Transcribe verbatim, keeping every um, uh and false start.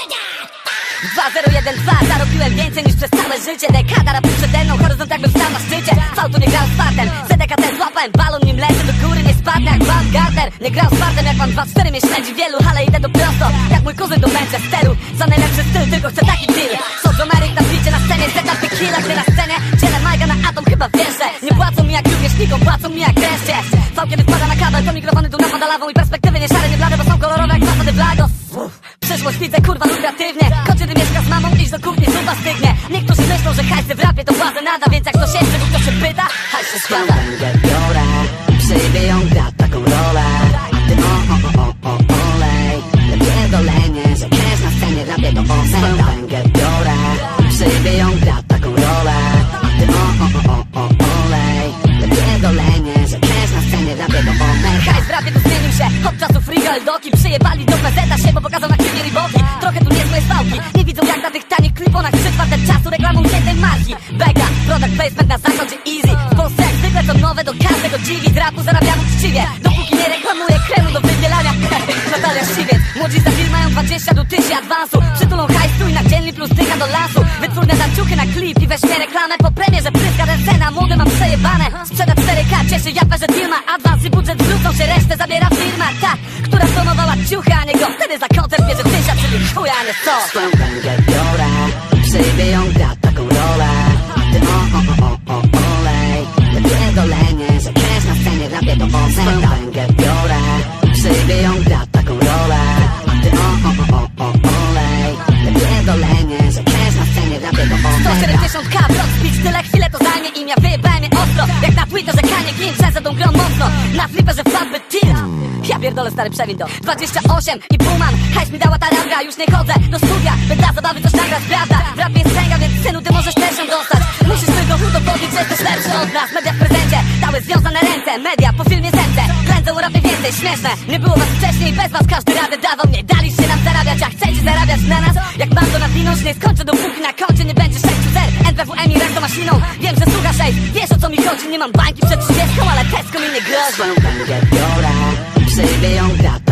dwa zero jeden dwa zarobiłem więcej niż przez całe życie. Dekada rapu przede mną, horyzont jakbym stał na szczycie. Fałtu nie grał z fartem, Z D K T złapałem balon, nim lecę do góry, nie spadnę jak Van Gardner. Nie grał z fartem jak pan dwa cztery mnie śledzi wielu, ale idę do prosto, jak mój kuzyn do Manchesteru. Za najlepszy styl, tylko chcę taki deal. Sojo Meryk na bicie, na scenie, setup tequila. Gdy na scenie, dzielę majka na atom, chyba wiesz, że nie płacą mi jak rówieśnikom, płacą mi jak reszcie. V kiedy wpada na kabel, to mikrofony tu napada lawą i perspektywy nie szare, nie blade, bo są kolorowe jak fasady Blago. Przyszłość widzę, kurwa, lukratywnie. Choć kiedy mieszka z mamą, iść do kuchni, zupa stygnie. Niektórzy myślą, że hajsy w rapie to władzę nada, więc jak ktoś jeszcze, kto się pyta, hajs się składa. Węgiel biorę, przyjmie ją gra taką rolę. A ty o, o, o, o, o, olej. Le pierdolenie, że cash na scenie rapie to osem. Węgiel biorę, przyjmie ją gra taką rolę. A ty o, o, o, o, o, olej. Le pierdolenie, że cash na scenie rapie to osem. Hajs w rapie tu zmienił się od czasów Regal Doki. Przyjebali do P Z się, bo pokazał na klipie Reeboki. Trochę tu niezłe zwałki, nie widzą jak na tych tanich kliponach trzy czwarte czasu reklamą jednej marki. Bega, product placement na zachodzie easy. W Polsce jak zwykle to nowe, do każdego dziwi. Z rapu zarabiam uczciwie, dopóki nie reklamuję kremu do wybielania. Natalia Siwiec, młodzi za film mają dwadzieścia do tysięcy awansu. Przytulą hajsu i na dzielny plus dycha do lasu. Wytwórne zaciuchy na klip i weźmie reklamę po premierze. Pryska ten cena, młody mam przejebane. Sprzeda cztery K, cieszy japę, że deal ma awans i budżet zwrócą się, resztę zabiera firma ta, która promowała ciuchy, a nie go. Wtedy za koncert bierze tysiąc, czyli chuja, a nie sto. Swoją węgiel biorę, przyjmie ją gra taką rolę. A ty o, o, o, o, o, olej. Le pierdolenie, że cash na scenie rapie to osem. Swoją węgiel biorę, przyjmie ją gra taką rolę. A ty o, o, o, o, o, olej. Le pierdolenie, że cash na scenie rapie to osem. sto siedemdziesiąt K, blok speech, tyle chwilę to zajmie im. Ja wyjebałem je ostro, jak na Twitterze Kanye King, że tą grą mocno. Na flipperze wpadłby tilt. Ja pierdolę stary przewin to dwadzieścia osiem i pół man. Hajs mi dała ta ranga, już nie chodzę do studia, by dla zabawy coś nagrać, prawda? W rapie jest kręga, więc synu ty możesz też ją dostać. Musisz tylko udowodnić, że jesteś lepszy od nas. Media w prezencie, dały związane ręce. Media po filmie zemce, klędzą o rapie więcej, śmieszne. Nie było was wcześniej, bez was każdy radę dawał. Nie daliście nam zarabiać, a chcecie zarabiać na nas. Jak mam to nawinąć, nie skończę dopóki na koncie nie będzie sześć zer. N P W M i resztą maszyną. Wiem, że słuchasz, ej, wiesz o co mi chodzi. Nie mam bańki przed trzydziestką, ale Tesco mi nie grozi. Swoją węgiel biorę, przyjmie ją gra